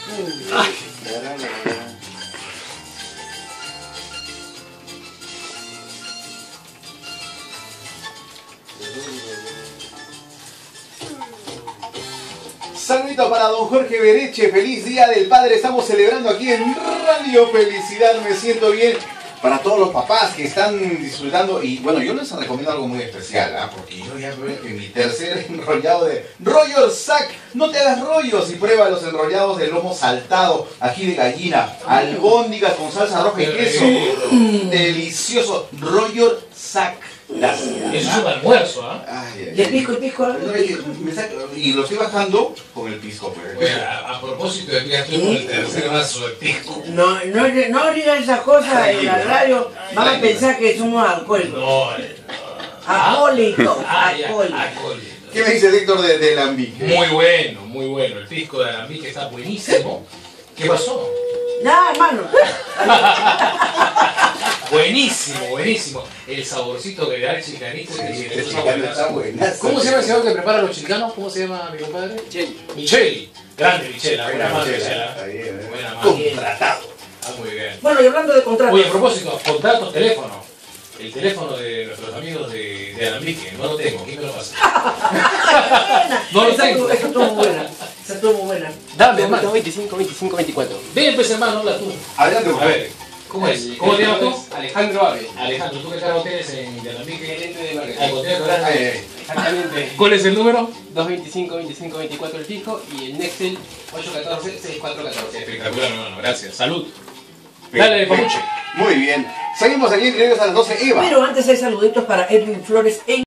Saludito para don Jorge Bereche, feliz Día del Padre, estamos celebrando aquí en Radio Felicidad, me siento bien. Para todos los papás que están disfrutando, y bueno, yo les recomiendo algo muy especial, porque yo ya veo que mi tercer enrollado de Royal Sack, no te hagas rollos y prueba los enrollados de lomo saltado, ají de gallina, albóndigas con salsa roja y queso, delicioso, Royal Sack. Gracias. Eso es un almuerzo, ¿ah? ¿Y el pisco, Y lo estoy bajando con el pisco. Pues. A propósito de que ya estoy con el tercer vaso de pisco. No digas esas cosas en la radio, van a pensar que somos alcohólicos. No. Alcohólicos. ¿Qué me dice Héctor de Alambique? Muy bueno. El pisco de Alambique está buenísimo. ¿Qué pasó? Nada, hermano. Buenísimo. El saborcito que le da el chicanito. Está buena. ¿Cómo se llama el señor que prepara los chicanos? ¿Cómo se llama mi compadre? Micheli. Grande Michela. Buena mano. Contratado. Muy bien. Bueno, y hablando de contratos. Oye, a propósito, contratos, teléfono. El teléfono de nuestros amigos de Alambique. No lo tengo. ¿Quién me lo pasa? No lo tengo. Esa estuvo muy buena. Dame, hermano. 25, 24. Ven, pues, hermano, habla tú. Adelante, A ver. ¿Cómo es? ¿Cómo te llamas tú? Alejandro Ave. Alejandro, ¿tú qué cargo tienes en Alambique? Gerente de marketing. Al contenido grande. Exactamente. ¿Cuál es el número? 225, 25, 24 el fijo y el Nextel 814, 6414. Espectacular, hermano. Gracias. Salud. Dale, Pamuche. Muy bien. Seguimos aquí en Creativos a las 12. Eva. Pero antes hay saluditos para Edwin Flores en